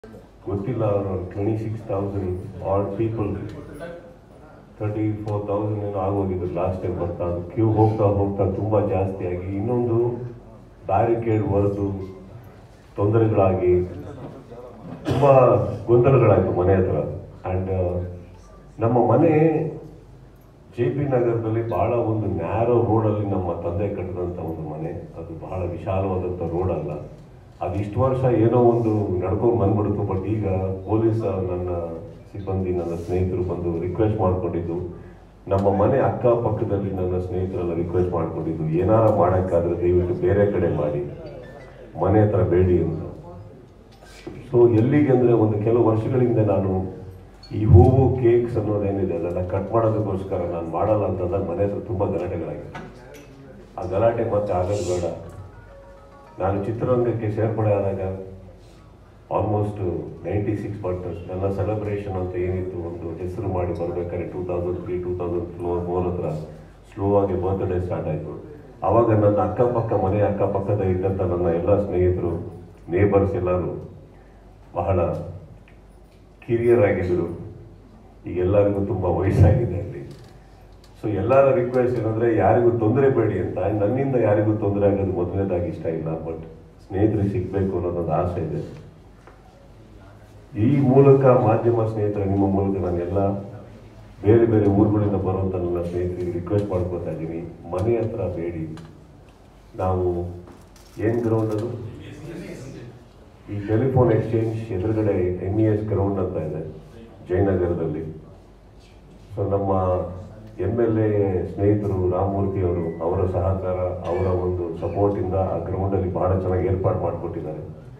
ಗೊತ್ತಿಲ್ಲ ಅವರು 26,000 add people 34,000 ಏನೋ ಆಗೋಗಿದ್ರು ಲಾಸ್ಟ್ ಟೈಮ್ ಬರ್ತಾ ಅದು ಕ್ಯೂ ಹೋಗ್ತಾ ಹೋಗ್ತಾ ತುಂಬ ಜಾಸ್ತಿ ಆಗಿ ಇನ್ನೊಂದು ಬ್ಯಾರಿಕೇಡ್ ಹೊರತು ತೊಂದರೆಗಳಾಗಿ ತುಂಬ ಗೊಂದಲಗಳಾಯಿತು ಮನೆ ಹತ್ರ. ಆ್ಯಂಡ್ ನಮ್ಮ ಮನೆ JP ನಗರದಲ್ಲಿ ಬಹಳ ಒಂದು ನ್ಯಾರೋ ರೋಡಲ್ಲಿ ನಮ್ಮ ತಂದೆ ಕಟ್ಟಿದಂಥ ಒಂದು ಮನೆ. ಅದು ಬಹಳ ವಿಶಾಲವಾದಂಥ ರೋಡ್ ಅಲ್ಲ. ಅದು ಇಷ್ಟು ವರ್ಷ ಏನೋ ಒಂದು ನಡ್ಕೊಂಡು ಬಂದ್ಬಿಡ್ತು. ಬಟ್ ಈಗ ಪೊಲೀಸ್ ನನ್ನ ಸಿಬ್ಬಂದಿ ನನ್ನ ಸ್ನೇಹಿತರು ಬಂದು ರಿಕ್ವೆಸ್ಟ್ ಮಾಡ್ಕೊಂಡಿದ್ದು, ನಮ್ಮ ಮನೆ ಅಕ್ಕಪಕ್ಕದಲ್ಲಿ ನನ್ನ ಸ್ನೇಹಿತರೆಲ್ಲ ರಿಕ್ವೆಸ್ಟ್ ಮಾಡ್ಕೊಂಡಿದ್ದು, ಏನಾರ ಮಾಡೋಕ್ಕಾದ್ರೆ ದಯವಿಟ್ಟು ಬೇರೆ ಕಡೆ ಮಾಡಿ, ಮನೆ ಹತ್ರ ಬೇಡಿ ಅಂತ. ಸೊ ಎಲ್ಲಿಗೆ ಅಂದರೆ ಒಂದು ಕೆಲವು ವರ್ಷಗಳಿಂದ ನಾನು ಈ ಹೂವು ಕೇಕ್ಸ್ ಅನ್ನೋದೇನಿದೆ ಅದನ್ನು ಕಟ್ ಮಾಡೋದಕ್ಕೋಸ್ಕರ ನಾನು ಮಾಡಲ್ಲ ಅಂತಂದಾಗ ಮನೆ ಹತ್ರ ತುಂಬ ಗಲಾಟೆಗಳಾಗಿದೆ. ಆ ಗಲಾಟೆ ಮತ್ತೆ ಆಗೋದು ಬೇಡ. ನಾನು ಚಿತ್ರರಂಗಕ್ಕೆ ಸೇರ್ಪಡೆ ಆದಾಗ ಆಲ್ಮೋಸ್ಟ್ 96% ನನ್ನ ಸೆಲೆಬ್ರೇಷನ್ ಅಂತ ಏನಿತ್ತು ಒಂದು ಹೆಸರು ಮಾಡಿ ಬರಬೇಕಾದ್ರೆ 2003-2004 ಹತ್ರ ಸ್ಲೋ ಆಗಿ ಬರ್ತ್ಡೇ ಸ್ಟಾರ್ಟ್ ಆಯಿತು. ಆವಾಗ ನನ್ನ ಅಕ್ಕಪಕ್ಕ ಮನೆ ಅಕ್ಕಪಕ್ಕದ ಇದ್ದಂಥ ನನ್ನ ಎಲ್ಲ ಸ್ನೇಹಿತರು ನೇಬರ್ಸ್ ಎಲ್ಲರೂ ಬಹಳ ಕಿರಿಯರಾಗಿದ್ದರು. ಈಗ ಎಲ್ಲರಿಗೂ ತುಂಬ ವಯಸ್ಸಾಗಿದೆ ಅಲ್ಲಿ. ಸೊ ಎಲ್ಲರ ರಿಕ್ವೆಸ್ಟ್ ಏನಂದರೆ ಯಾರಿಗೂ ತೊಂದರೆ ಬೇಡಿ ಅಂತ. ನನ್ನಿಂದ ಯಾರಿಗೂ ತೊಂದರೆ ಆಗೋದು ಮೊದಲನೇದಾಗಿ ಇಷ್ಟ ಇಲ್ಲ. ಬಟ್ ಸ್ನೇಹಿತರಿಗೆ ಸಿಗಬೇಕು ಅನ್ನೋದೊಂದು ಆಸೆ ಇದೆ. ಈ ಮೂಲಕ ಮಾಧ್ಯಮ ಸ್ನೇಹಿತರ ನಿಮ್ಮ ಮೂಲಕ ನಾನೆಲ್ಲ ಬೇರೆ ಬೇರೆ ಊರುಗಳಿಂದ ಬರುವಂಥ ನನ್ನ ಸ್ನೇಹಿತರಿಗೆ ರಿಕ್ವೆಸ್ಟ್ ಮಾಡ್ಕೊತಾ ಇದ್ದೀನಿ, ಮನೆ ಹತ್ರ ಬೇಡಿ. ನಾವು ಏನು ಗ್ರೌಂಡ್ ಅದು ಈ ಟೆಲಿಫೋನ್ ಎಕ್ಸ್ಚೇಂಜ್ ಎದುರುಗಡೆ MES ಗ್ರೌಂಡ್ ಅಂತ ಇದೆ ಜಯನಗರದಲ್ಲಿ. ಸೊ ನಮ್ಮ MLA ಸ್ನೇಹಿತರು ರಾಮಮೂರ್ತಿ ಅವರು, ಅವರ ಸಹಕಾರ, ಅವರ ಒಂದು ಸಪೋರ್ಟಿಂದ ಆ ಗ್ರೌಂಡಲ್ಲಿ ಬಹಳ ಚೆನ್ನಾಗಿ ಏರ್ಪಾಡು ಮಾಡಿಕೊಟ್ಟಿದ್ದಾರೆ.